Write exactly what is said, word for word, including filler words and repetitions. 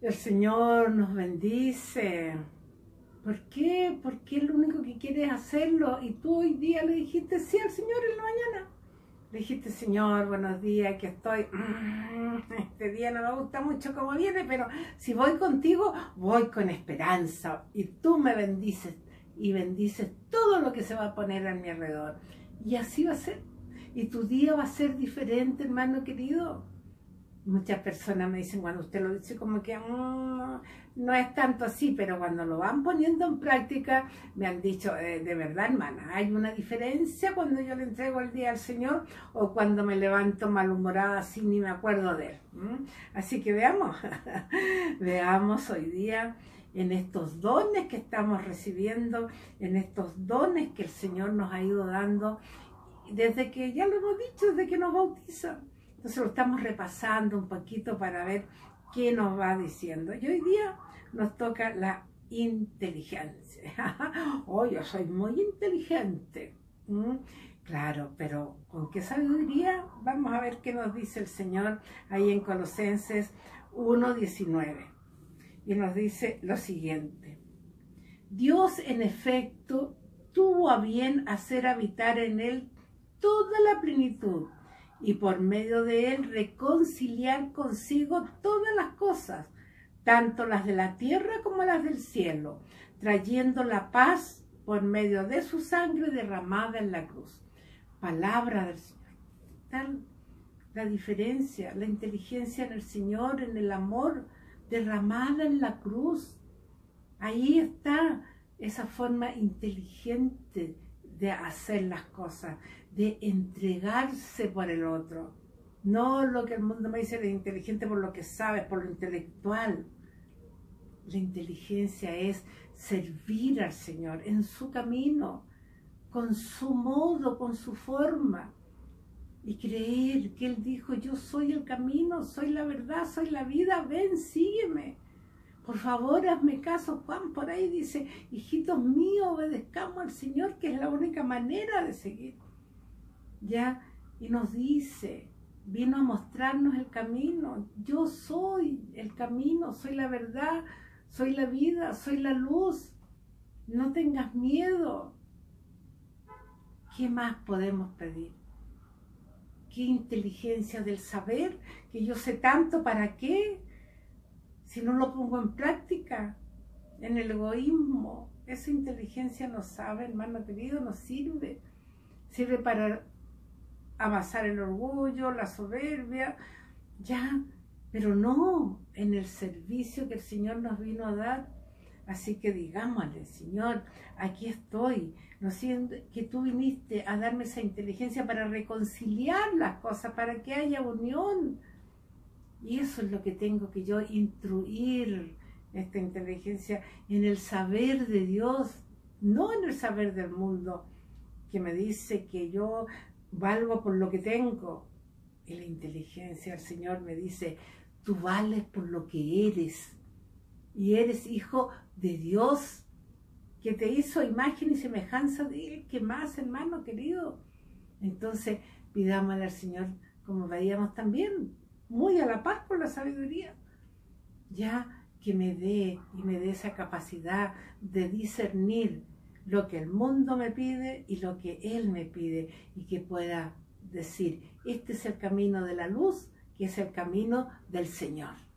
El Señor nos bendice. ¿Por qué? Porque Él lo único que quiere es hacerlo. Y tú hoy día le dijiste sí al Señor en la mañana. Le dijiste, Señor, buenos días, que estoy... Este día no me gusta mucho como viene, pero si voy contigo, voy con esperanza. Y tú me bendices. Y bendices todo lo que se va a poner a mi alrededor. Y así va a ser. Y tu día va a ser diferente, hermano querido. Muchas personas me dicen, cuando usted lo dice como que mmm, no es tanto así, pero cuando lo van poniendo en práctica, me han dicho, eh, de verdad, hermana, hay una diferencia cuando yo le entrego el día al Señor o cuando me levanto malhumorada así ni me acuerdo de Él. ¿Mm? Así que veamos, veamos hoy día en estos dones que estamos recibiendo, en estos dones que el Señor nos ha ido dando, desde que, ya lo hemos dicho, desde que nos bautiza. Entonces lo estamos repasando un poquito para ver qué nos va diciendo. Y hoy día nos toca la inteligencia. Oh, yo soy muy inteligente. ¿Mm? Claro, pero ¿con qué sabiduría? Vamos a ver qué nos dice el Señor ahí en Colosenses uno diecinueve. Y nos dice lo siguiente. Dios, en efecto, tuvo a bien hacer habitar en él toda la plenitud, y por medio de él reconciliar consigo todas las cosas, tanto las de la tierra como las del cielo, trayendo la paz por medio de su sangre derramada en la cruz. Palabra del Señor. Tal la diferencia, la inteligencia en el Señor, en el amor derramada en la cruz. Ahí está esa forma inteligente de hacer las cosas, de entregarse por el otro. No lo que el mundo me dice de inteligente por lo que sabes, por lo intelectual. La inteligencia es servir al Señor en su camino, con su modo, con su forma. Y creer que Él dijo, yo soy el camino, soy la verdad, soy la vida, ven, sígueme. Por favor, hazme caso. Juan por ahí dice, hijitos míos, obedezcamos al Señor, que es la única manera de seguir. ¿Ya? Y nos dice, vino a mostrarnos el camino. Yo soy el camino, soy la verdad, soy la vida, soy la luz. No tengas miedo. ¿Qué más podemos pedir? ¿Qué inteligencia del saber? Que yo sé tanto, ¿para qué? Si no lo pongo en práctica, en el egoísmo, esa inteligencia no sabe, hermano querido, no sirve. Sirve para amasar el orgullo, la soberbia, ya, pero no en el servicio que el Señor nos vino a dar. Así que digámosle, Señor, aquí estoy, no siento que tú viniste a darme esa inteligencia para reconciliar las cosas, para que haya unión. Y eso es lo que tengo que yo instruir, esta inteligencia, en el saber de Dios, no en el saber del mundo, que me dice que yo valgo por lo que tengo. Y la inteligencia del Señor me dice, tú vales por lo que eres. Y eres hijo de Dios, que te hizo imagen y semejanza de Él. ¿Qué más, hermano querido? Entonces, pidámosle al Señor, como veíamos también, muy a la par con la sabiduría, ya que me dé y me dé esa capacidad de discernir lo que el mundo me pide y lo que Él me pide, y que pueda decir, este es el camino de la luz, que es el camino del Señor.